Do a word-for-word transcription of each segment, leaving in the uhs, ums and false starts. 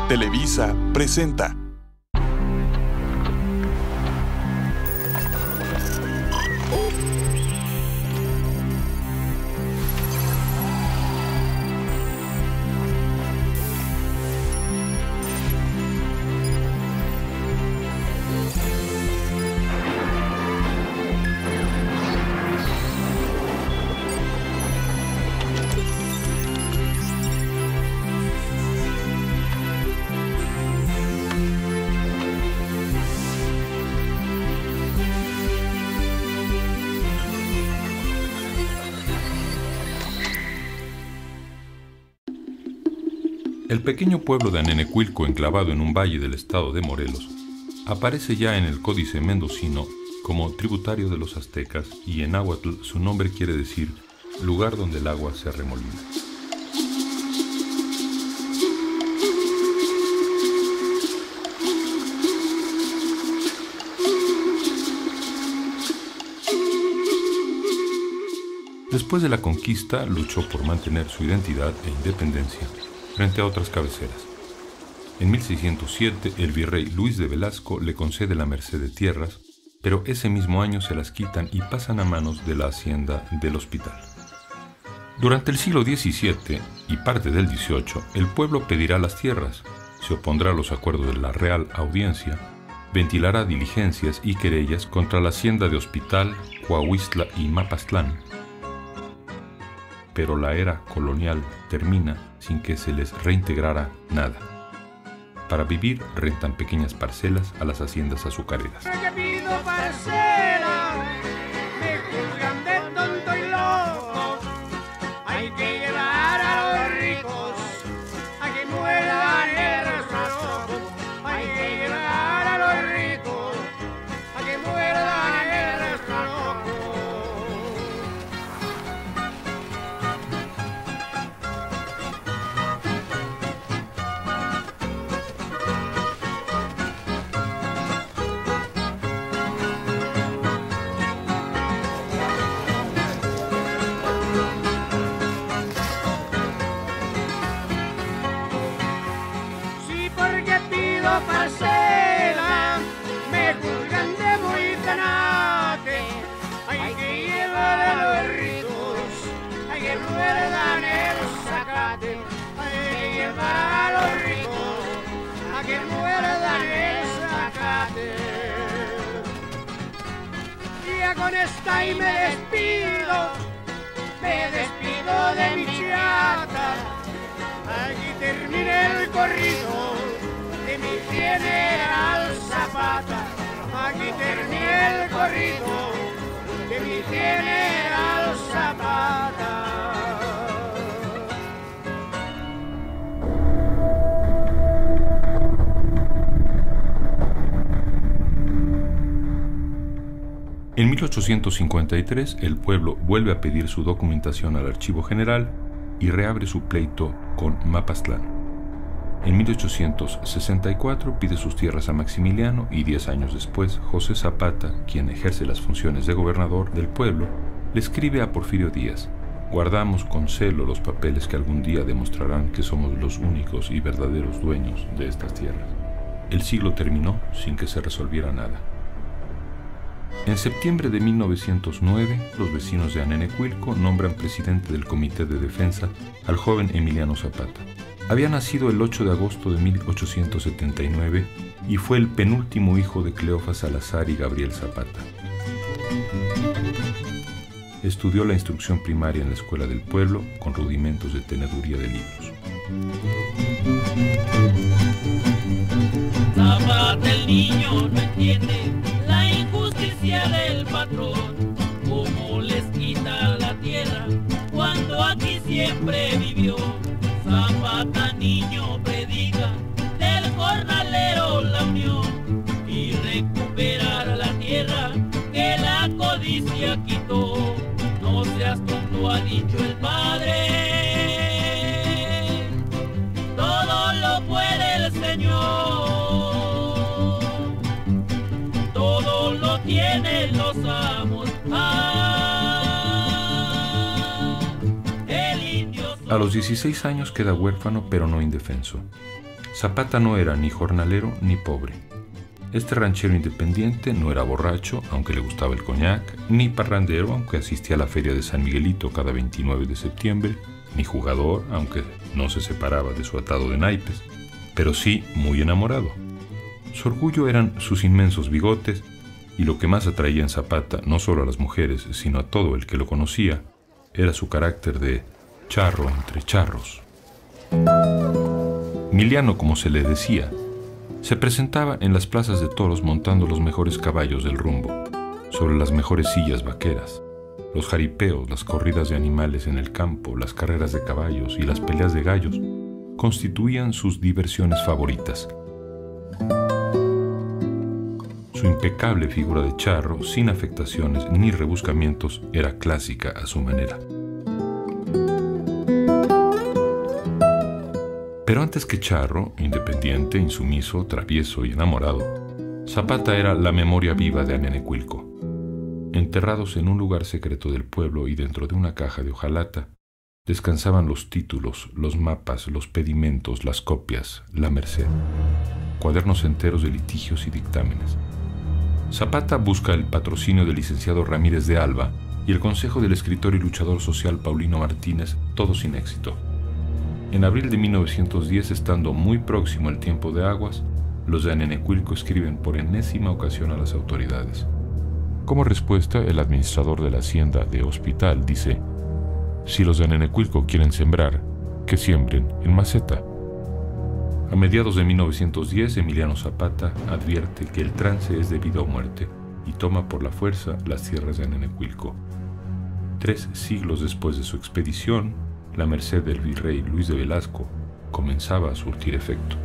Televisa presenta. El pequeño pueblo de Anenecuilco, enclavado en un valle del estado de Morelos, aparece ya en el Códice Mendocino como tributario de los aztecas y en náhuatl su nombre quiere decir lugar donde el agua se remolina. Después de la conquista, luchó por mantener su identidad e independencia frente a otras cabeceras. En mil seiscientos siete, el virrey Luis de Velasco le concede la merced de tierras, pero ese mismo año se las quitan y pasan a manos de la hacienda del Hospital. Durante el siglo diecisiete y parte del dieciocho, el pueblo pedirá las tierras, se opondrá a los acuerdos de la Real Audiencia, ventilará diligencias y querellas contra la hacienda de Hospital, Coahuistla y Mapastlán. Pero la era colonial termina sin que se les reintegrara nada. Para vivir rentan pequeñas parcelas a las haciendas azucareras. Parcela, me juzgan de muy tanate, hay que llevar a los ricos, hay que muerdan el zacate, hay que llevar a los ricos, hay que muerdan el zacate. Ya con esta y me despido, me despido de mi chata, aquí termina el corrido de mi general Zapata, aquí termina el corrido de mi general Zapata. En mil ochocientos cincuenta y tres, el pueblo vuelve a pedir su documentación al Archivo General y reabre su pleito con Mapastlán. En mil ochocientos sesenta y cuatro pide sus tierras a Maximiliano y diez años después, José Zapata, quien ejerce las funciones de gobernador del pueblo, le escribe a Porfirio Díaz: guardamos con celo los papeles que algún día demostrarán que somos los únicos y verdaderos dueños de estas tierras. El siglo terminó sin que se resolviera nada. En septiembre de mil novecientos nueve, los vecinos de Anenecuilco nombran presidente del Comité de Defensa al joven Emiliano Zapata. Había nacido el ocho de agosto de mil ochocientos setenta y nueve y fue el penúltimo hijo de Cleofas Salazar y Gabriel Zapata. Estudió la instrucción primaria en la escuela del pueblo con rudimentos de teneduría de libros. Zapata el niño no entiende la injusticia del patrón, cómo les quita la tierra cuando aquí siempre vivió. Zapata niño predica del jornalero la unión y recuperar la tierra que la codicia quitó. No seas tonto, ha dicho el padre, todo lo puede el Señor, todo lo tienen los amos. A los dieciséis años queda huérfano pero no indefenso. Zapata no era ni jornalero ni pobre. Este ranchero independiente no era borracho, aunque le gustaba el coñac, ni parrandero, aunque asistía a la feria de San Miguelito cada veintinueve de septiembre, ni jugador, aunque no se separaba de su atado de naipes, pero sí muy enamorado. Su orgullo eran sus inmensos bigotes, y lo que más atraía en Zapata, no solo a las mujeres, sino a todo el que lo conocía, era su carácter de charro entre charros. Miliano, como se le decía, se presentaba en las plazas de toros montando los mejores caballos del rumbo, sobre las mejores sillas vaqueras. Los jaripeos, las corridas de animales en el campo, las carreras de caballos y las peleas de gallos constituían sus diversiones favoritas. Su impecable figura de charro, sin afectaciones ni rebuscamientos, era clásica a su manera. Pero antes que charro, independiente, insumiso, travieso y enamorado, Zapata era la memoria viva de Anenecuilco. Enterrados en un lugar secreto del pueblo y dentro de una caja de hojalata, descansaban los títulos, los mapas, los pedimentos, las copias, la merced, cuadernos enteros de litigios y dictámenes. Zapata busca el patrocinio del licenciado Ramírez de Alba y el consejo del escritor y luchador social Paulino Martínez, todo sin éxito. En abril de mil novecientos diez, estando muy próximo el tiempo de aguas, los de Anenecuilco escriben por enésima ocasión a las autoridades. Como respuesta, el administrador de la hacienda de Hospital dice: si los de Anenecuilco quieren sembrar, que siembren en maceta. A mediados de mil novecientos diez, Emiliano Zapata advierte que el trance es de vida o muerte y toma por la fuerza las tierras de Anenecuilco. Tres siglos después de su expedición, la merced del virrey Luis de Velasco comenzaba a surtir efecto.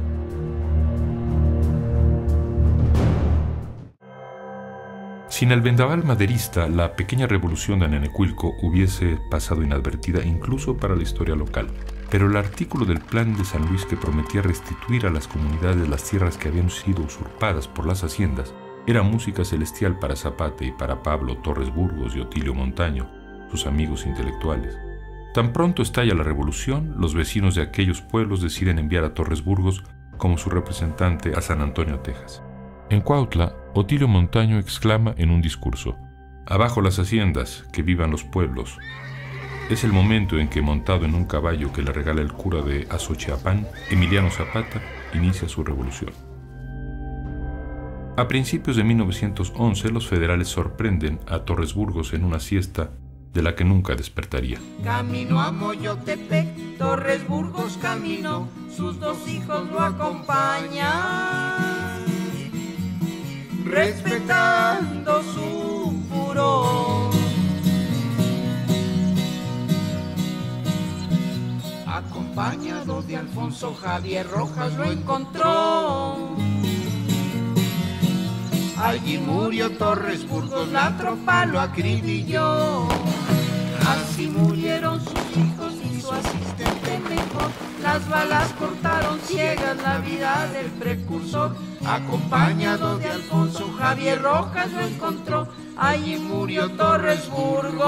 Sin el vendaval maderista, la pequeña revolución de Anenecuilco hubiese pasado inadvertida incluso para la historia local. Pero el artículo del Plan de San Luis que prometía restituir a las comunidades las tierras que habían sido usurpadas por las haciendas era música celestial para Zapata y para Pablo Torres Burgos y Otilio Montaño, sus amigos intelectuales. Tan pronto estalla la revolución, los vecinos de aquellos pueblos deciden enviar a Torres Burgos como su representante a San Antonio, Texas. En Cuautla, Otilio Montaño exclama en un discurso: «Abajo las haciendas, que vivan los pueblos». Es el momento en que, montado en un caballo que le regala el cura de Azochiapán, Emiliano Zapata inicia su revolución. A principios de mil novecientos once, los federales sorprenden a Torres Burgos en una siesta de la que nunca despertaría. Camino a Moyotepec, Torres Burgos caminó, sus dos hijos lo acompañan, respetando su furor. Acompañado de Alfonso Javier Rojas lo encontró. Allí murió Torres Burgos, la tropa lo acribilló. Así murieron sus hijos y su asistente mejor. Las balas cortaron ciegas la vida del precursor. Acompañado de Alfonso Javier Rojas lo encontró. Allí murió Torres Burgos,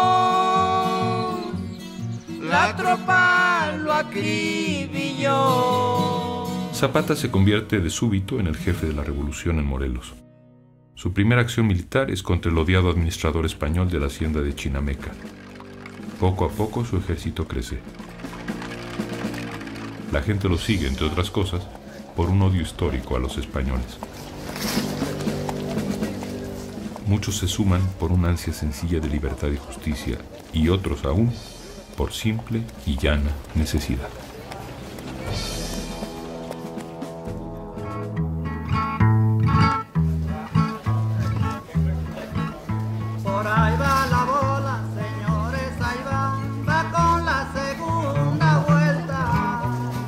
la tropa lo acribilló. Zapata se convierte de súbito en el jefe de la revolución en Morelos. Su primera acción militar es contra el odiado administrador español de la hacienda de Chinameca. Poco a poco su ejército crece. La gente lo sigue, entre otras cosas, por un odio histórico a los españoles. Muchos se suman por una ansia sencilla de libertad y justicia, y otros aún por simple y llana necesidad. Por ahí va la bola, señores, ahí va, va con la segunda vuelta.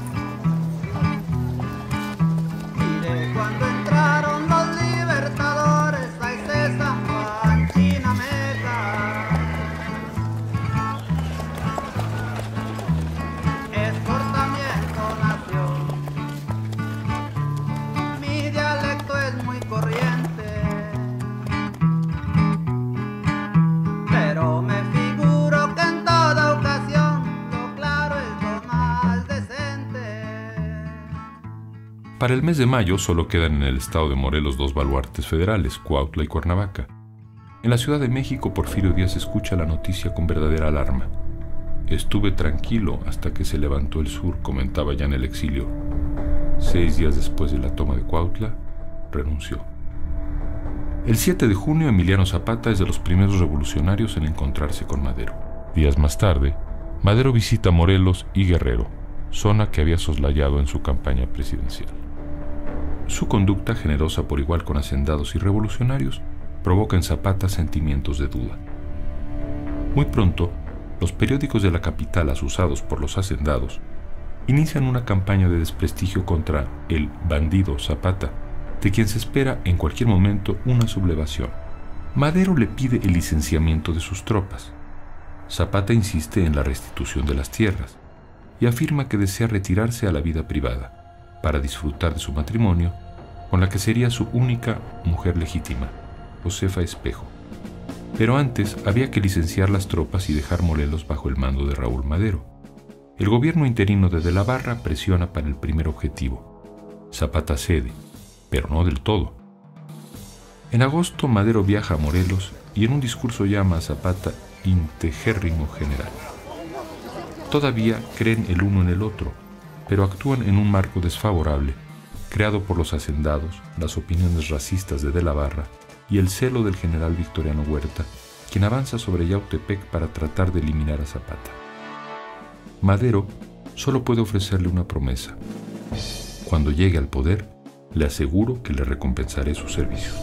Mire cuando entraron los libertadores, ahí se zafó en Chinameca. Es por Para el mes de mayo solo quedan en el estado de Morelos dos baluartes federales, Cuautla y Cuernavaca. En la Ciudad de México, Porfirio Díaz escucha la noticia con verdadera alarma. Estuve tranquilo hasta que se levantó el sur, comentaba ya en el exilio. Seis días después de la toma de Cuautla, renunció. El siete de junio, Emiliano Zapata es de los primeros revolucionarios en encontrarse con Madero. Días más tarde, Madero visita Morelos y Guerrero, zona que había soslayado en su campaña presidencial. Su conducta, generosa por igual con hacendados y revolucionarios, provoca en Zapata sentimientos de duda. Muy pronto, los periódicos de la capital, asusados por los hacendados, inician una campaña de desprestigio contra el bandido Zapata, de quien se espera en cualquier momento una sublevación. Madero le pide el licenciamiento de sus tropas. Zapata insiste en la restitución de las tierras y afirma que desea retirarse a la vida privada para disfrutar de su matrimonio con la que sería su única mujer legítima, Josefa Espejo. Pero antes había que licenciar las tropas y dejar Morelos bajo el mando de Raúl Madero. El gobierno interino de De la Barra presiona para el primer objetivo. Zapata cede, pero no del todo. En agosto, Madero viaja a Morelos y en un discurso llama a Zapata integérrimo general. Todavía creen el uno en el otro, pero actúan en un marco desfavorable, creado por los hacendados, las opiniones racistas de De la Barra y el celo del general Victoriano Huerta, quien avanza sobre Yautepec para tratar de eliminar a Zapata. Madero solo puede ofrecerle una promesa. Cuando llegue al poder, le aseguro que le recompensaré sus servicios.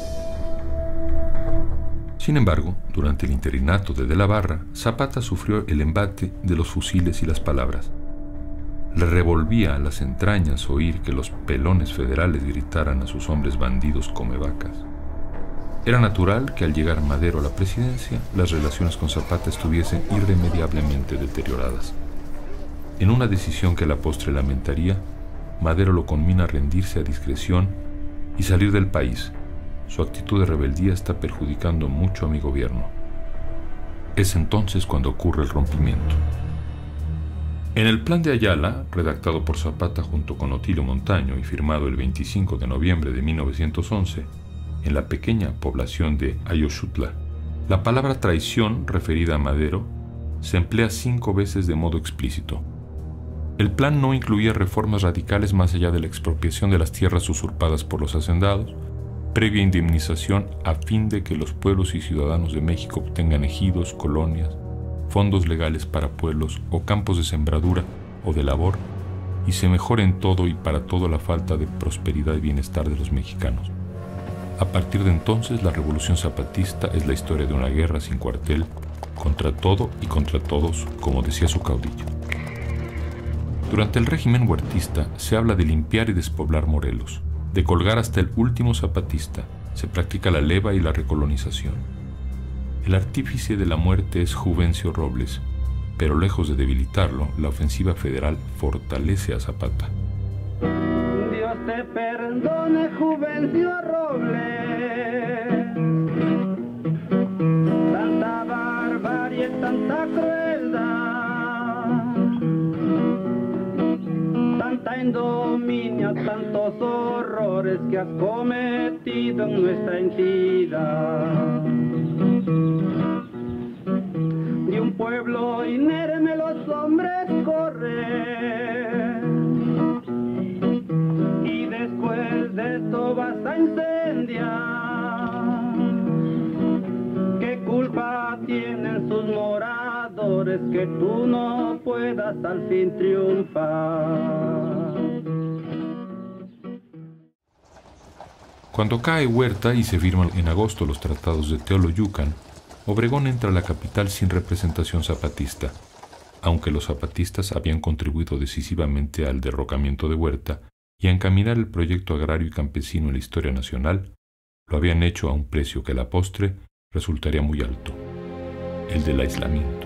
Sin embargo, durante el interinato de De la Barra, Zapata sufrió el embate de los fusiles y las palabras. Le revolvía a las entrañas oír que los pelones federales gritaran a sus hombres bandidos comevacas. Era natural que al llegar Madero a la presidencia, las relaciones con Zapata estuviesen irremediablemente deterioradas. En una decisión que a la postre lamentaría, Madero lo conmina a rendirse a discreción y salir del país. Su actitud de rebeldía está perjudicando mucho a mi gobierno. Es entonces cuando ocurre el rompimiento. En el Plan de Ayala, redactado por Zapata junto con Otilio Montaño y firmado el veinticinco de noviembre de mil novecientos once, en la pequeña población de Ayoxutla, la palabra traición referida a Madero se emplea cinco veces de modo explícito. El plan no incluía reformas radicales más allá de la expropiación de las tierras usurpadas por los hacendados, previa indemnización a fin de que los pueblos y ciudadanos de México obtengan ejidos, colonias, fondos legales para pueblos o campos de sembradura o de labor, y se mejore en todo y para todo la falta de prosperidad y bienestar de los mexicanos. A partir de entonces, la Revolución Zapatista es la historia de una guerra sin cuartel, contra todo y contra todos, como decía su caudillo. Durante el régimen huertista se habla de limpiar y despoblar Morelos, de colgar hasta el último zapatista, se practica la leva y la recolonización. El artífice de la muerte es Juvencio Robles, pero lejos de debilitarlo, la ofensiva federal fortalece a Zapata. Dios te perdone, Juvencio Robles, tanta barbarie, tanta crueldad, tanta indominia, tantos horrores que has cometido en nuestra entidad. De un pueblo inerme los hombres corren, y después de esto vas a incendiar. ¿Qué culpa tienen sus moradores que tú no puedas al fin triunfar? Cuando cae Huerta y se firman en agosto los tratados de Teoloyucan, Obregón entra a la capital sin representación zapatista, aunque los zapatistas habían contribuido decisivamente al derrocamiento de Huerta y a encaminar el proyecto agrario y campesino en la historia nacional, lo habían hecho a un precio que a la postre resultaría muy alto, el del aislamiento.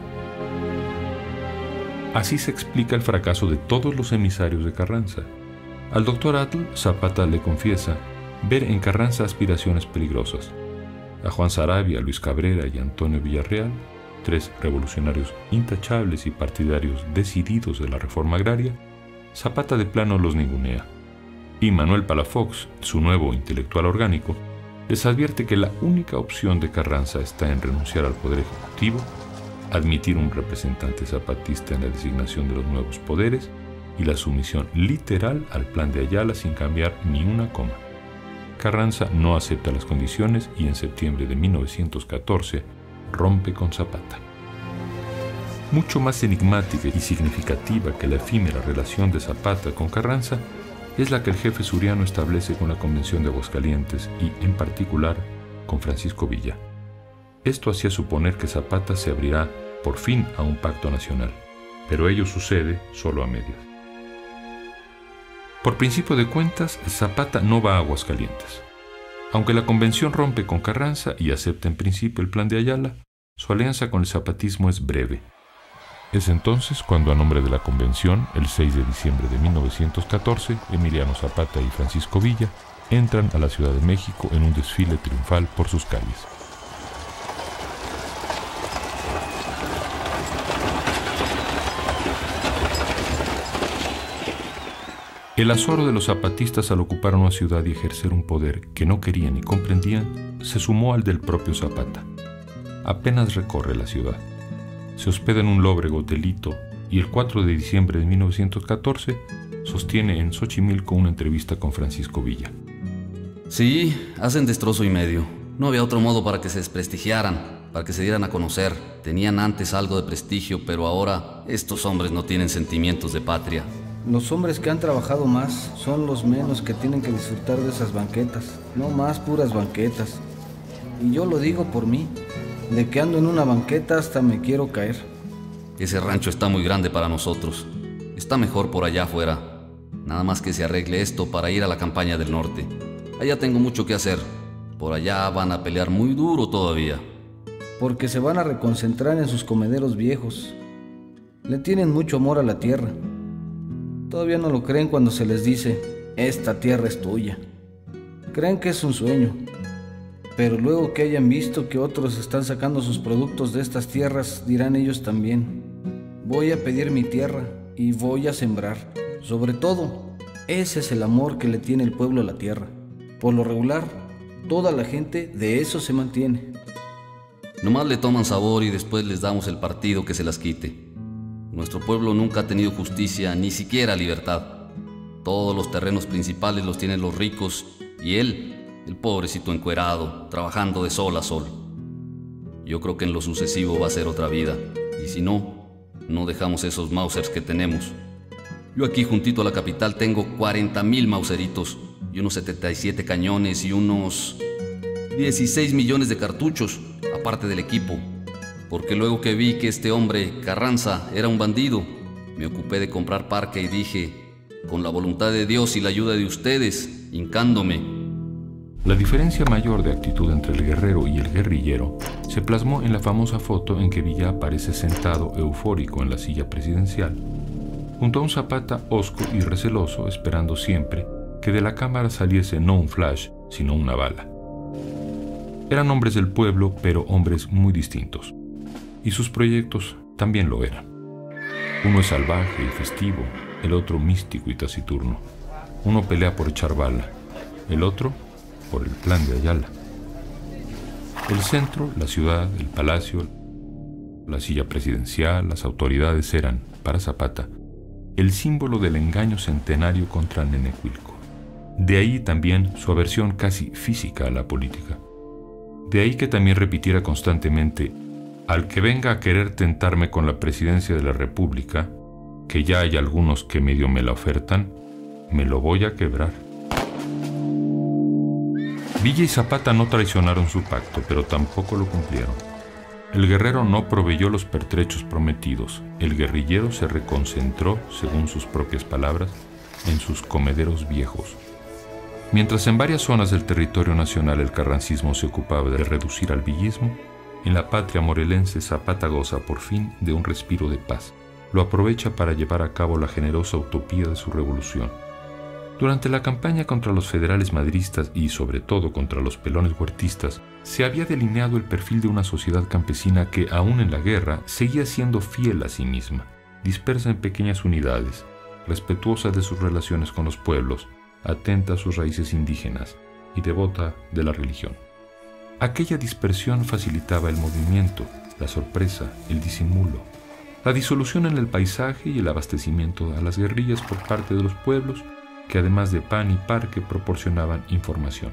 Así se explica el fracaso de todos los emisarios de Carranza. Al doctor Atl, Zapata le confiesa ver en Carranza aspiraciones peligrosas. A Juan Saravia, Luis Cabrera y Antonio Villarreal, tres revolucionarios intachables y partidarios decididos de la reforma agraria, Zapata de plano los ningunea Y Manuel Palafox, su nuevo intelectual orgánico, les advierte que la única opción de Carranza está en renunciar al poder ejecutivo, admitir un representante zapatista en la designación de los nuevos poderes y la sumisión literal al plan de Ayala sin cambiar ni una coma. Carranza no acepta las condiciones y en septiembre de mil novecientos catorce rompe con Zapata. Mucho más enigmática y significativa que la efímera relación de Zapata con Carranza es la que el jefe suriano establece con la Convención de Aguascalientes y, en particular, con Francisco Villa. Esto hacía suponer que Zapata se abrirá por fin a un pacto nacional, pero ello sucede solo a medias. Por principio de cuentas, Zapata no va a Aguascalientes. Aunque la Convención rompe con Carranza y acepta en principio el plan de Ayala, su alianza con el zapatismo es breve. Es entonces cuando, a nombre de la Convención, el seis de diciembre de mil novecientos catorce, Emiliano Zapata y Francisco Villa entran a la Ciudad de México en un desfile triunfal por sus calles. El azoro de los zapatistas al ocupar una ciudad y ejercer un poder que no querían ni comprendían se sumó al del propio Zapata. Apenas recorre la ciudad. Se hospeda en un lóbrego hotelito y el cuatro de diciembre de mil novecientos catorce sostiene en Xochimilco una entrevista con Francisco Villa. Sí, hacen destrozo y medio. No había otro modo para que se desprestigiaran, para que se dieran a conocer. Tenían antes algo de prestigio, pero ahora estos hombres no tienen sentimientos de patria. Los hombres que han trabajado más son los menos que tienen que disfrutar de esas banquetas, no más puras banquetas. Y yo lo digo por mí. De que ando en una banqueta hasta me quiero caer. Ese rancho está muy grande para nosotros. Está mejor por allá afuera. Nada más que se arregle esto para ir a la campaña del norte. Allá tengo mucho que hacer. Por allá van a pelear muy duro todavía. Porque se van a reconcentrar en sus comederos viejos. Le tienen mucho amor a la tierra. Todavía no lo creen cuando se les dice, esta tierra es tuya. Creen que es un sueño. Pero luego que hayan visto que otros están sacando sus productos de estas tierras, dirán ellos también, voy a pedir mi tierra y voy a sembrar. Sobre todo, ese es el amor que le tiene el pueblo a la tierra. Por lo regular, toda la gente de eso se mantiene. Nomás le toman sabor y después les damos el partido que se las quite. Nuestro pueblo nunca ha tenido justicia, ni siquiera libertad. Todos los terrenos principales los tienen los ricos y él, el pobrecito encuerado, trabajando de sol a sol. Yo creo que en lo sucesivo va a ser otra vida. Y si no, no dejamos esos Mausers que tenemos. Yo aquí juntito a la capital tengo cuarenta mil Mauseritos y unos setenta y siete cañones y unos dieciséis millones de cartuchos, aparte del equipo. Porque luego que vi que este hombre, Carranza, era un bandido, me ocupé de comprar parque y dije, con la voluntad de Dios y la ayuda de ustedes, hincándome. La diferencia mayor de actitud entre el guerrero y el guerrillero se plasmó en la famosa foto en que Villa aparece sentado eufórico en la silla presidencial, junto a un Zapata hosco y receloso, esperando siempre que de la cámara saliese no un flash, sino una bala. Eran hombres del pueblo, pero hombres muy distintos, y sus proyectos también lo eran. Uno es salvaje y festivo, el otro místico y taciturno. Uno pelea por echar bala, el otro por el plan de Ayala. El centro, la ciudad, el palacio, la silla presidencial, las autoridades eran, para Zapata, el símbolo del engaño centenario contra Nenecuilco. De ahí también su aversión casi física a la política. De ahí que también repitiera constantemente, al que venga a querer tentarme con la presidencia de la República, que ya hay algunos que medio me la ofertan, me lo voy a quebrar. Villa y Zapata no traicionaron su pacto, pero tampoco lo cumplieron. El guerrero no proveyó los pertrechos prometidos. El guerrillero se reconcentró, según sus propias palabras, en sus comederos viejos. Mientras en varias zonas del territorio nacional el carrancismo se ocupaba de reducir al villismo, en la patria morelense Zapata goza por fin de un respiro de paz. Lo aprovecha para llevar a cabo la generosa utopía de su revolución. Durante la campaña contra los federales madristas y, sobre todo, contra los pelones huertistas, se había delineado el perfil de una sociedad campesina que, aún en la guerra, seguía siendo fiel a sí misma, dispersa en pequeñas unidades, respetuosa de sus relaciones con los pueblos, atenta a sus raíces indígenas y devota de la religión. Aquella dispersión facilitaba el movimiento, la sorpresa, el disimulo, la disolución en el paisaje y el abastecimiento a las guerrillas por parte de los pueblos que además de pan y parque proporcionaban información.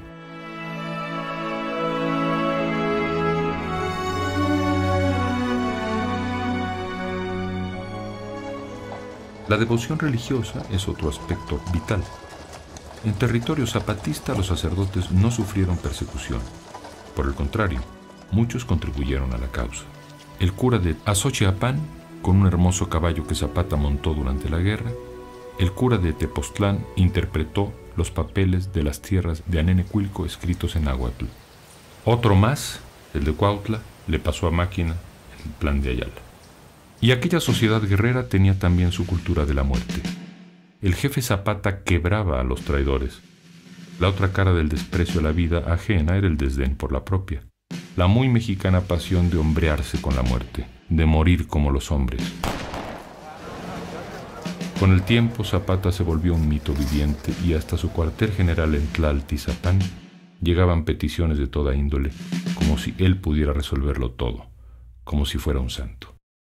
La devoción religiosa es otro aspecto vital. En territorio zapatista los sacerdotes no sufrieron persecución. Por el contrario, muchos contribuyeron a la causa. El cura de Azochiapán, con un hermoso caballo que Zapata montó durante la guerra, el cura de Tepoztlán interpretó los papeles de las tierras de Anenecuilco escritos en náhuatl. Otro más, el de Cuautla, le pasó a máquina el plan de Ayala. Y aquella sociedad guerrera tenía también su cultura de la muerte. El jefe Zapata quebraba a los traidores. La otra cara del desprecio a la vida ajena era el desdén por la propia. La muy mexicana pasión de hombrearse con la muerte, de morir como los hombres. Con el tiempo Zapata se volvió un mito viviente y hasta su cuartel general en Tlaltizapán llegaban peticiones de toda índole, como si él pudiera resolverlo todo, como si fuera un santo.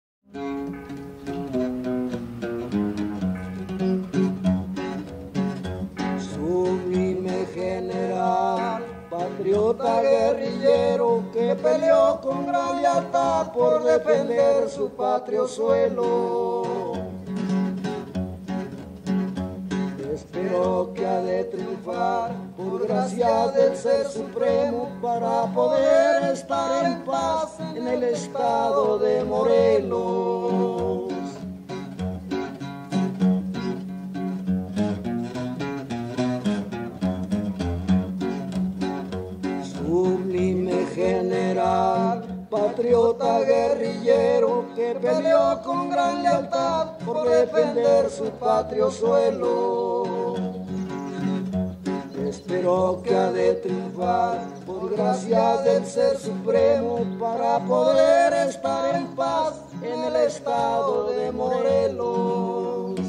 Sublime general, patriota guerrillero que peleó con gran lealtad por defender su patrio suelo. Espero que ha de triunfar por gracia del Ser Supremo para poder estar en paz en el estado de Morelos. Sublime general, patriota guerrillero que peleó con gran lealtad por defender su patrio suelo. Espero que ha de triunfar por gracia del Ser Supremo para poder estar en paz en el estado de Morelos.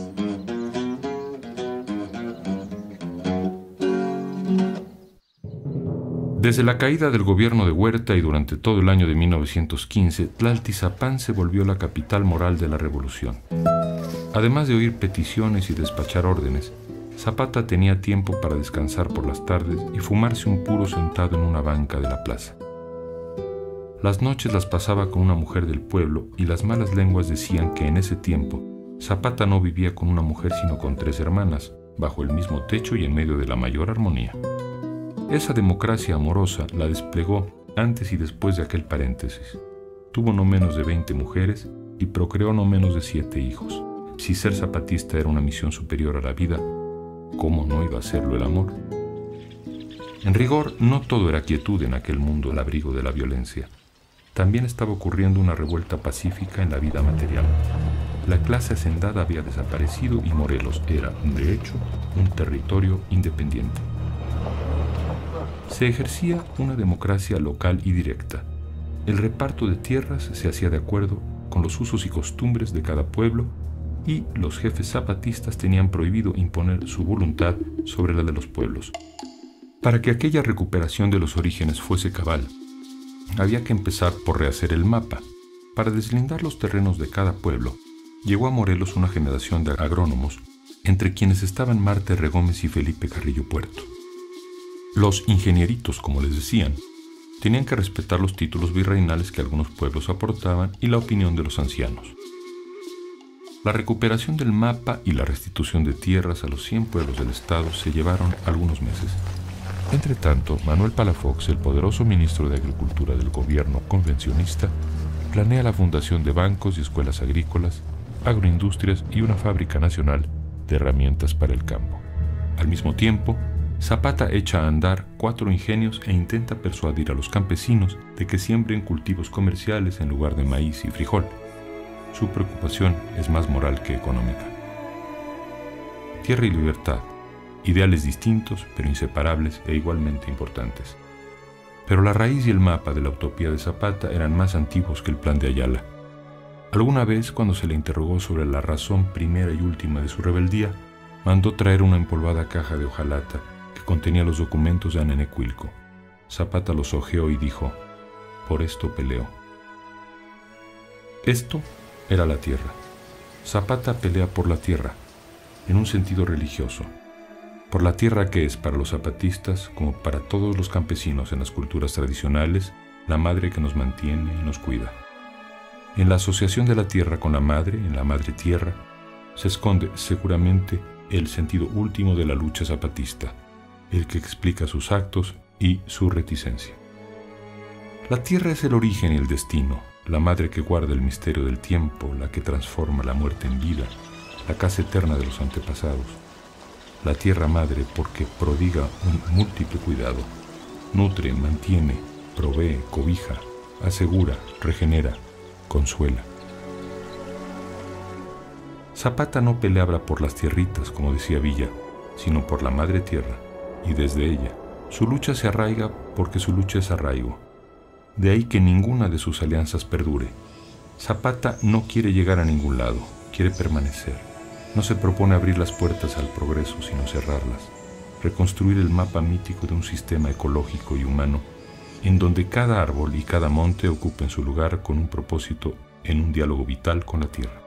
Desde la caída del gobierno de Huerta y durante todo el año de mil novecientos quince, Tlaltizapán se volvió la capital moral de la revolución. Además de oír peticiones y despachar órdenes, Zapata tenía tiempo para descansar por las tardes y fumarse un puro sentado en una banca de la plaza. Las noches las pasaba con una mujer del pueblo y las malas lenguas decían que en ese tiempo Zapata no vivía con una mujer sino con tres hermanas, bajo el mismo techo y en medio de la mayor armonía. Esa democracia amorosa la desplegó antes y después de aquel paréntesis. Tuvo no menos de veinte mujeres y procreó no menos de siete hijos. Si ser zapatista era una misión superior a la vida, ¿cómo no iba a serlo el amor? En rigor, no todo era quietud en aquel mundo al abrigo de la violencia. También estaba ocurriendo una revuelta pacífica en la vida material. La clase hacendada había desaparecido y Morelos era, de hecho, un territorio independiente. Se ejercía una democracia local y directa. El reparto de tierras se hacía de acuerdo con los usos y costumbres de cada pueblo y los jefes zapatistas tenían prohibido imponer su voluntad sobre la de los pueblos. Para que aquella recuperación de los orígenes fuese cabal, había que empezar por rehacer el mapa. Para deslindar los terrenos de cada pueblo, llegó a Morelos una generación de agrónomos, entre quienes estaban Marte Regómez y Felipe Carrillo Puerto. Los ingenieritos, como les decían, tenían que respetar los títulos virreinales que algunos pueblos aportaban y la opinión de los ancianos. La recuperación del mapa y la restitución de tierras a los cien pueblos del estado se llevaron algunos meses. Entre tanto, Manuel Palafox, el poderoso ministro de Agricultura del gobierno convencionista, planea la fundación de bancos y escuelas agrícolas, agroindustrias y una fábrica nacional de herramientas para el campo. Al mismo tiempo, Zapata echa a andar cuatro ingenios e intenta persuadir a los campesinos de que siembren cultivos comerciales en lugar de maíz y frijol. Su preocupación es más moral que económica. Tierra y libertad, ideales distintos pero inseparables e igualmente importantes. Pero la raíz y el mapa de la utopía de Zapata eran más antiguos que el plan de Ayala. Alguna vez, cuando se le interrogó sobre la razón primera y última de su rebeldía, Mandó traer una empolvada caja de hojalata que contenía los documentos de Anenecuilco. Zapata los hojeó y dijo: por esto peleo. Esto era la tierra. Zapata pelea por la tierra, en un sentido religioso, por la tierra que es para los zapatistas, como para todos los campesinos en las culturas tradicionales, la madre que nos mantiene y nos cuida. En la asociación de la tierra con la madre, en la madre tierra, se esconde seguramente el sentido último de la lucha zapatista, el que explica sus actos y su reticencia. La tierra es el origen y el destino, la madre que guarda el misterio del tiempo, la que transforma la muerte en vida, la casa eterna de los antepasados. La tierra madre porque prodiga un múltiple cuidado, nutre, mantiene, provee, cobija, asegura, regenera, consuela. Zapata no peleaba por las tierritas, como decía Villa, sino por la madre tierra, y desde ella. Su lucha se arraiga porque su lucha es arraigo. De ahí que ninguna de sus alianzas perdure. Zapata no quiere llegar a ningún lado, quiere permanecer. No se propone abrir las puertas al progreso, sino cerrarlas. Reconstruir el mapa mítico de un sistema ecológico y humano, en donde cada árbol y cada monte ocupen su lugar con un propósito en un diálogo vital con la tierra.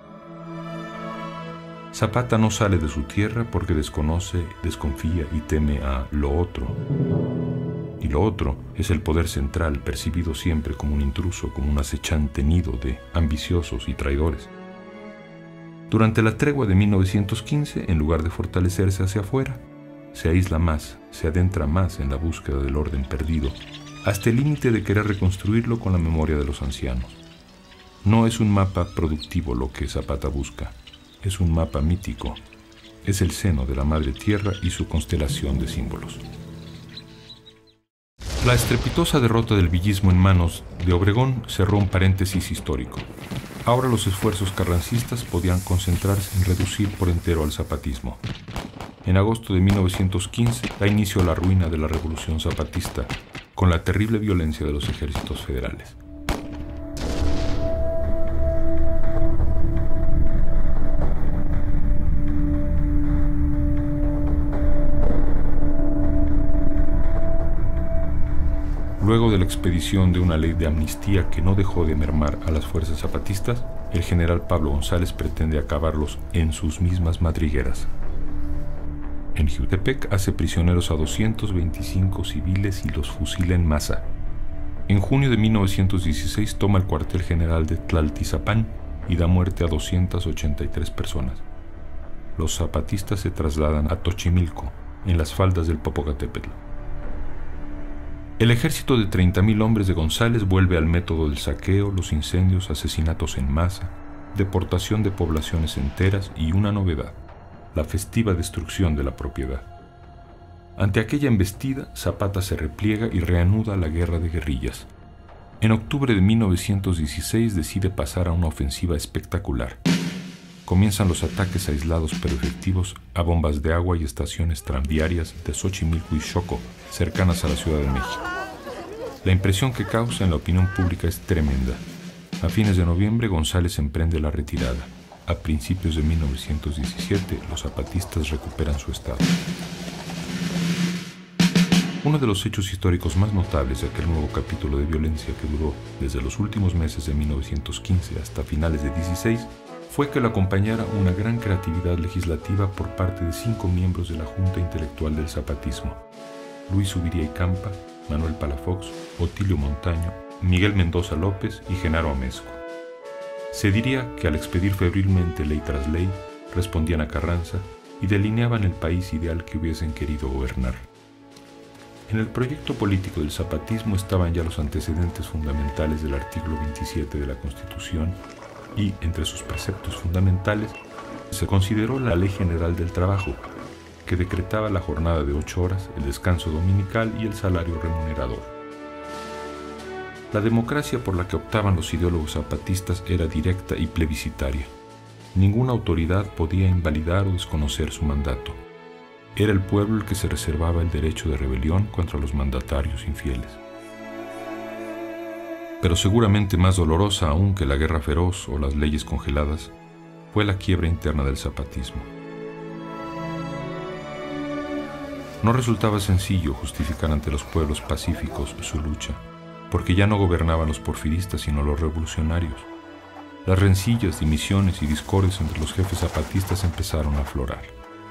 Zapata no sale de su tierra porque desconoce, desconfía y teme a lo otro. Y lo otro es el poder central, percibido siempre como un intruso, como un acechante nido de ambiciosos y traidores. Durante la tregua de mil novecientos quince, en lugar de fortalecerse hacia afuera, se aísla más, se adentra más en la búsqueda del orden perdido, hasta el límite de querer reconstruirlo con la memoria de los ancianos. No es un mapa productivo lo que Zapata busca, es un mapa mítico, es el seno de la madre tierra y su constelación de símbolos. La estrepitosa derrota del villismo en manos de Obregón cerró un paréntesis histórico. Ahora los esfuerzos carrancistas podían concentrarse en reducir por entero al zapatismo. En agosto de mil novecientos quince da inicio a la ruina de la revolución zapatista, con la terrible violencia de los ejércitos federales. Luego de la expedición de una ley de amnistía que no dejó de mermar a las fuerzas zapatistas, el general Pablo González pretende acabarlos en sus mismas madrigueras. En Jiutepec hace prisioneros a doscientos veinticinco civiles y los fusila en masa. En junio de mil novecientos dieciséis toma el cuartel general de Tlaltizapán y da muerte a doscientas ochenta y tres personas. Los zapatistas se trasladan a Tochimilco, en las faldas del Popocatépetl. El ejército de treinta mil hombres de González vuelve al método del saqueo, los incendios, asesinatos en masa, deportación de poblaciones enteras y una novedad, la festiva destrucción de la propiedad. Ante aquella embestida, Zapata se repliega y reanuda la guerra de guerrillas. En octubre de mil novecientos dieciséis decide pasar a una ofensiva espectacular. Comienzan los ataques aislados pero efectivos a bombas de agua y estaciones tranviarias de Xochimilco y Xoco, cercanas a la Ciudad de México. La impresión que causa en la opinión pública es tremenda. A fines de noviembre, González emprende la retirada. A principios de mil novecientos diecisiete, los zapatistas recuperan su estado. Uno de los hechos históricos más notables de aquel nuevo capítulo de violencia que duró desde los últimos meses de mil novecientos quince hasta finales de dieciséis fue que lo acompañara una gran creatividad legislativa por parte de cinco miembros de la Junta Intelectual del Zapatismo: Luis Zuviría y Campa, Manuel Palafox, Otilio Montaño, Miguel Mendoza López y Genaro Amezco. Se diría que al expedir febrilmente ley tras ley, respondían a Carranza y delineaban el país ideal que hubiesen querido gobernar. En el proyecto político del zapatismo estaban ya los antecedentes fundamentales del artículo veintisiete de la Constitución y, entre sus preceptos fundamentales, se consideró la Ley General del Trabajo, que decretaba la jornada de ocho horas, el descanso dominical y el salario remunerador. La democracia por la que optaban los ideólogos zapatistas era directa y plebiscitaria. Ninguna autoridad podía invalidar o desconocer su mandato. Era el pueblo el que se reservaba el derecho de rebelión contra los mandatarios infieles. Pero seguramente más dolorosa aún que la guerra feroz o las leyes congeladas fue la quiebra interna del zapatismo. No resultaba sencillo justificar ante los pueblos pacíficos su lucha, porque ya no gobernaban los porfiristas sino los revolucionarios. Las rencillas, dimisiones y discordias entre los jefes zapatistas empezaron a aflorar.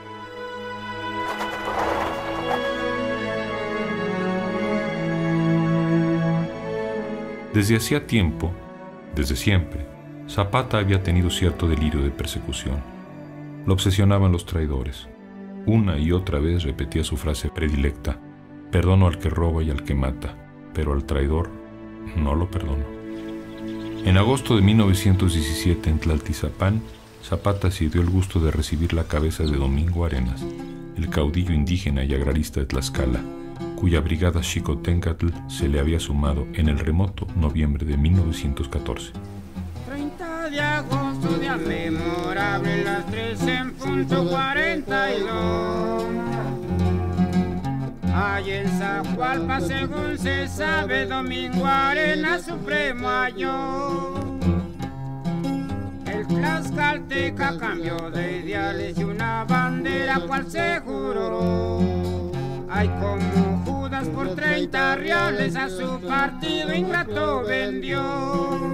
Desde hacía tiempo, desde siempre, Zapata había tenido cierto delirio de persecución. Lo obsesionaban los traidores. Una y otra vez repetía su frase predilecta: perdono al que roba y al que mata, pero al traidor no lo perdono. En agosto de mil novecientos diecisiete, en Tlaltizapán, Zapata se dio el gusto de recibir la cabeza de Domingo Arenas, el caudillo indígena y agrarista de Tlaxcala, cuya brigada Xicoténcatl se le había sumado en el remoto noviembre de mil novecientos catorce. treinta de agosto, día memorable, las tres en punto cuarenta y dos. Allí en Zacualpa, según se sabe, Domingo Arenas supremo halló. El tlaxcalteca cambió de ideales y una bandera cual se juró. Ay, como Judas por treinta reales a su partido ingrato vendió.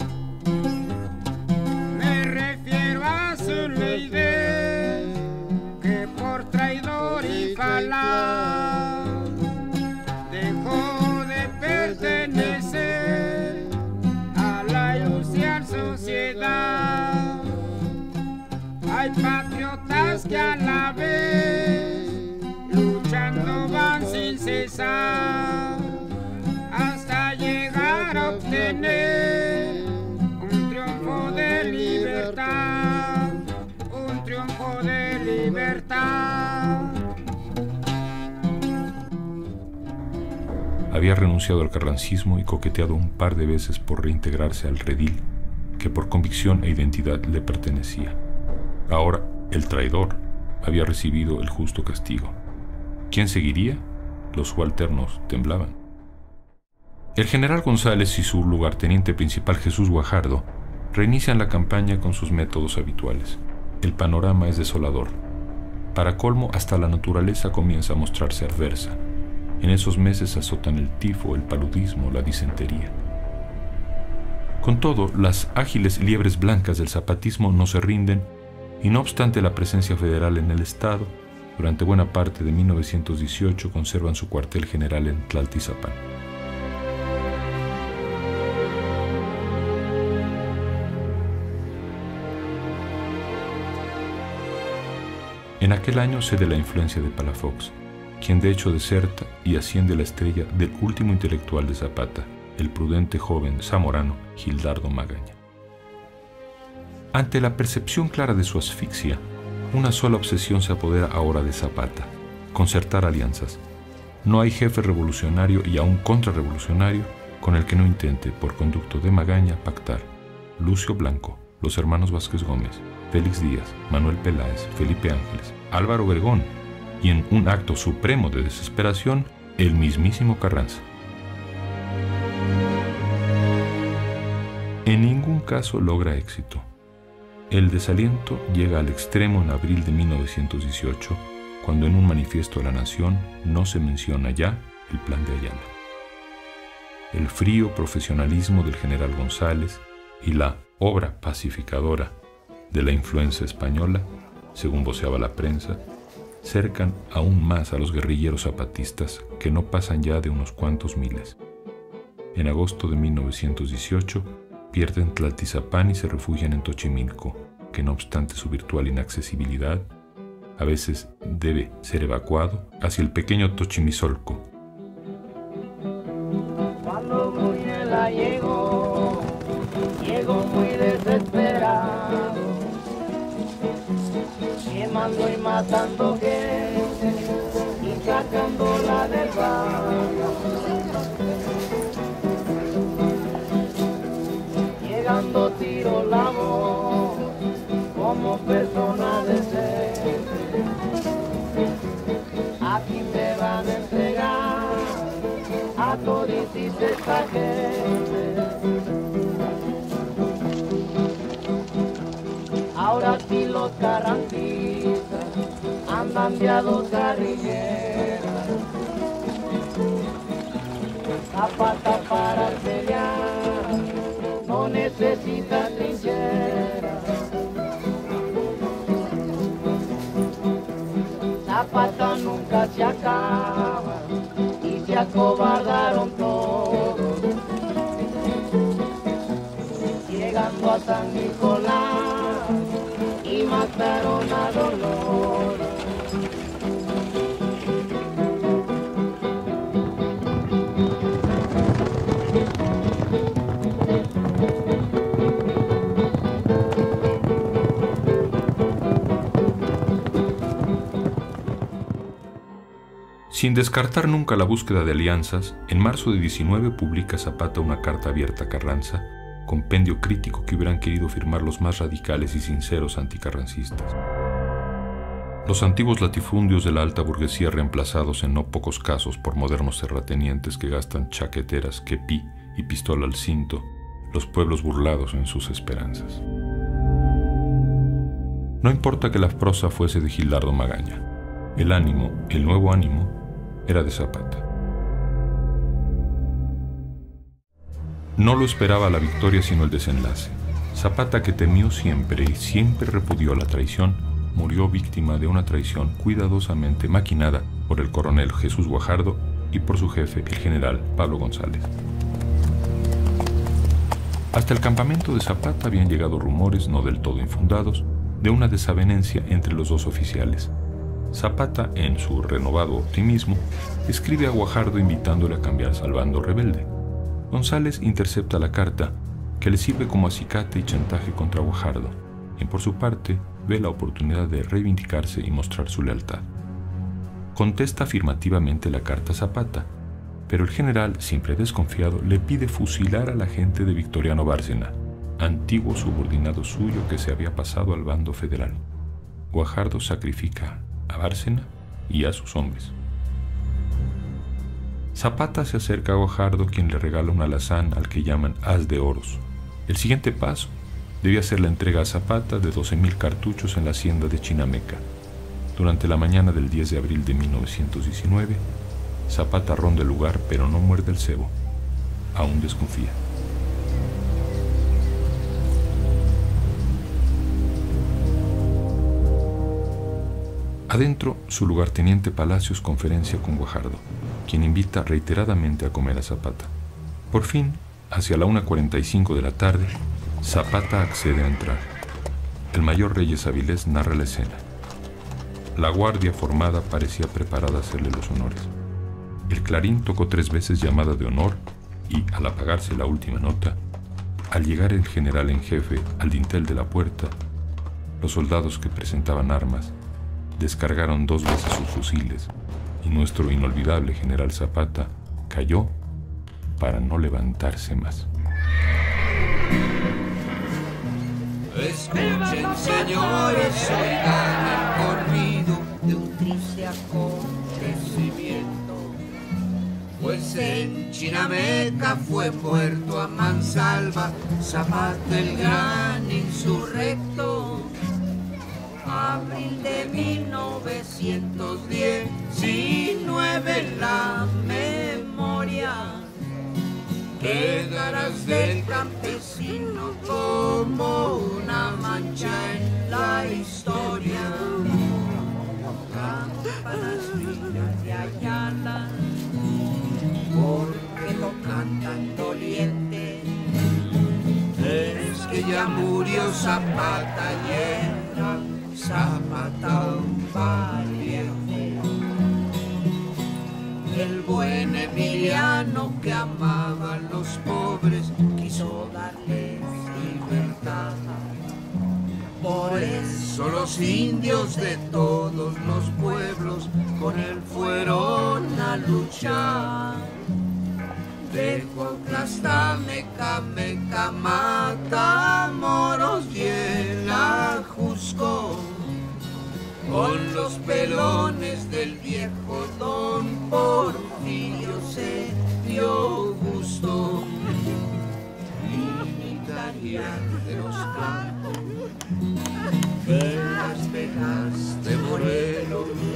Me refiero a su ley de que por traidor y galán dejó de pertenecer a la ilusión sociedad. Hay patriotas que a la vez luchando van sin cesar hasta llegar a obtener un triunfo de libertad, un triunfo de libertad. Había renunciado al carrancismo y coqueteado un par de veces por reintegrarse al redil que por convicción e identidad le pertenecía. Ahora, el traidor había recibido el justo castigo. ¿Quién seguiría? Los subalternos temblaban. El general González y su lugarteniente principal Jesús Guajardo reinician la campaña con sus métodos habituales. El panorama es desolador. Para colmo, hasta la naturaleza comienza a mostrarse adversa. En esos meses azotan el tifo, el paludismo, la disentería. Con todo, las ágiles liebres blancas del zapatismo no se rinden y no obstante la presencia federal en el estado, durante buena parte de mil novecientos dieciocho conservan su cuartel general en Tlaltizapán. En aquel año cede la influencia de Palafox, quien de hecho deserta y asciende a la estrella del último intelectual de Zapata, el prudente joven zamorano Gildardo Magaña. Ante la percepción clara de su asfixia, una sola obsesión se apodera ahora de Zapata: concertar alianzas. No hay jefe revolucionario y aún contrarrevolucionario con el que no intente, por conducto de Magaña, pactar. Lucio Blanco, los hermanos Vázquez Gómez, Félix Díaz, Manuel Peláez, Felipe Ángeles, Álvaro Obregón y, en un acto supremo de desesperación, el mismísimo Carranza. En ningún caso logra éxito. El desaliento llega al extremo en abril de mil novecientos dieciocho, cuando en un manifiesto a la nación no se menciona ya el Plan de Ayala. El frío profesionalismo del general González y la obra pacificadora de la influencia española, según voceaba la prensa, cercan aún más a los guerrilleros zapatistas, que no pasan ya de unos cuantos miles. En agosto de mil novecientos dieciocho, pierden Tlaltizapán y se refugian en Tochimilco, que no obstante su virtual inaccesibilidad, a veces debe ser evacuado hacia el pequeño Tochimizolco. Cuando Bruñela llegó, llegó muy desesperado, quemando y matando gente y sacándola del barrio. Llegando tiro la voz como persona decente. Aquí me van a entregar a toditita esta gente. Ahora sí los carrancistas han andan de a dos guerrilleras. Zapata para pelear no necesita trincheras. Zapata nunca se acaba y se acobardaron todos. Llegando a San Nicolás y mataron a Dolor. Sin descartar nunca la búsqueda de alianzas, en marzo de diecinueve publica Zapata una carta abierta a Carranza, compendio crítico que hubieran querido firmar los más radicales y sinceros anticarrancistas. Los antiguos latifundios de la alta burguesía reemplazados en no pocos casos por modernos terratenientes que gastan chaqueteras, quepí y pistola al cinto, los pueblos burlados en sus esperanzas. No importa que la prosa fuese de Gilardo Magaña, el ánimo, el nuevo ánimo, era de Zapata. No lo esperaba la victoria sino el desenlace. Zapata, que temió siempre y siempre repudió la traición, murió víctima de una traición cuidadosamente maquinada por el coronel Jesús Guajardo y por su jefe, el general Pablo González. Hasta el campamento de Zapata habían llegado rumores, no del todo infundados, de una desavenencia entre los dos oficiales. Zapata, en su renovado optimismo, escribe a Guajardo invitándole a cambiarse al bando rebelde. González intercepta la carta, que le sirve como acicate y chantaje contra Guajardo, quien por su parte ve la oportunidad de reivindicarse y mostrar su lealtad. Contesta afirmativamente la carta a Zapata, pero el general, siempre desconfiado, le pide fusilar al agente de Victoriano Bárcena, antiguo subordinado suyo que se había pasado al bando federal. Guajardo sacrifica a Bárcena y a sus hombres. Zapata se acerca a Guajardo, quien le regala un alazán al que llaman haz de oros. El siguiente paso debía ser la entrega a Zapata de doce mil cartuchos en la hacienda de Chinameca. Durante la mañana del diez de abril de mil novecientos diecinueve, Zapata ronda el lugar, pero no muerde el cebo. Aún desconfía. Adentro, su lugarteniente Palacios conferencia con Guajardo, quien invita reiteradamente a comer a Zapata. Por fin, hacia la una cuarenta y cinco de la tarde, Zapata accede a entrar. El mayor Reyes Avilés narra la escena. La guardia formada parecía preparada a hacerle los honores. El clarín tocó tres veces llamada de honor y, al apagarse la última nota, al llegar el general en jefe al dintel de la puerta, los soldados que presentaban armas descargaron dos veces sus fusiles y nuestro inolvidable general Zapata cayó para no levantarse más. Escuchen, señores, oigan el corrido de un triste acontecimiento. Pues en Chinameca fue muerto a mansalva Zapata, el gran insurrecto. Abril de mil novecientos diecinueve, la memoria quedarás del campesino como una mancha en la historia. Campanas finas de Ayala, porque no cantan doliente, es que ya murió Zapata y era Zapata un valiente. El buen Emiliano, que amaba a los pobres, quiso darles libertad. Por eso los indios de todos los pueblos con él fueron a luchar. De Cuautla hasta Meca, Meca, Matamoros y el Ajusco, con los pelones del viejo don Porfirio se dio gusto. Militaridad de los campos, de las Vegas de Morelos,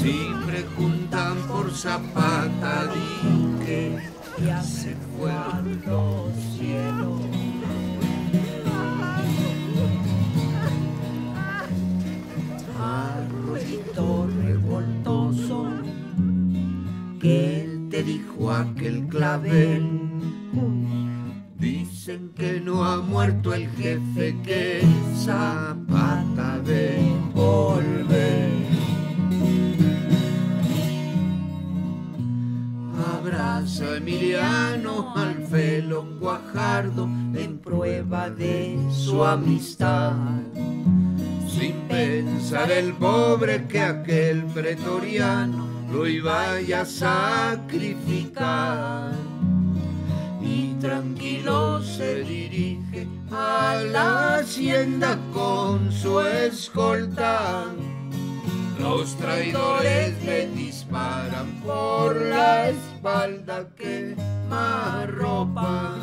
Si preguntan por Zapata, di que ya se fue a los cielos. Arroyito revoltoso, que él te dijo aquel clavel. Dicen que no ha muerto el jefe, que Zapata de volver. Abraza a Emiliano al felón Guajardo en prueba de su amistad. Sin pensar el pobre que aquel pretoriano lo iba a sacrificar. Y tranquilo se dirige a la hacienda con su escolta. Los traidores le disparan por la espalda, quema ropa.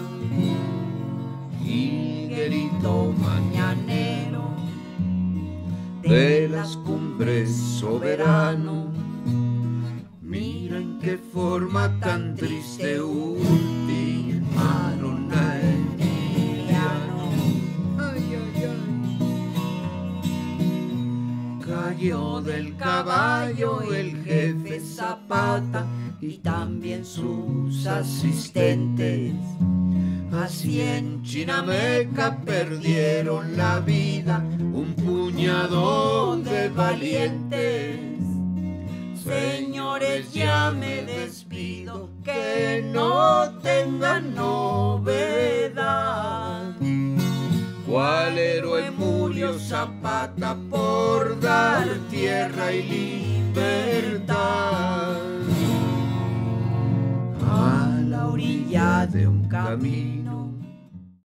Higuerito mañanero de las cumbres soberano, mira en qué forma tan triste ultimaron a Emiliano. Ay, ay, ay. Cayó del caballo el jefe Zapata y también sus asistentes. Así en Chinameca perdieron la vida un puñado de valientes. Señores, ya me despido, que no tengan novedad. ¿Cuál héroe murió Zapata por dar tierra y libertad? A la orilla de un camino